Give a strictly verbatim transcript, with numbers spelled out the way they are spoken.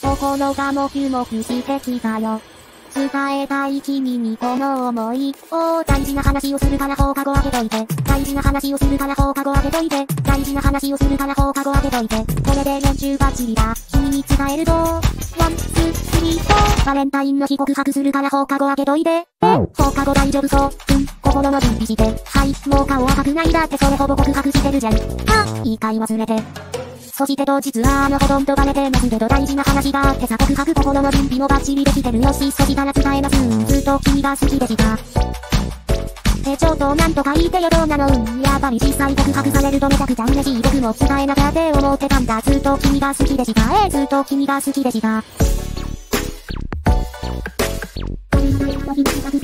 心がもくもくしてきたよ。伝えたい君にこの想い。おー、大事な話をするから放課後開けといて。大事な話をするから放課後開けといて。大事な話をするから放課後開けといて。これで練習バッチリだ。君に伝えると。ワン、ツー、スリー、フォー。バレンタインの日告白するから放課後開けといて。え、放課後大丈夫そう。うん、心の準備して。はい、もう顔赤くないだってそれほぼ告白してるじゃん。あ、いいかい忘れて。そして当日はあのほとんどバレてますけど大事な話があってさ告白心の準備もバッチリできてるよしそしたら伝えます。うん、ずっと君が好きでした。え、ちょっとなんとか言ってよどうなの。うん、やっぱり実際告白されるとめちゃくちゃ嬉しい。僕も伝えなきゃって思ってたんだ。ずっと君が好きでした。え、ずっと君が好きでした。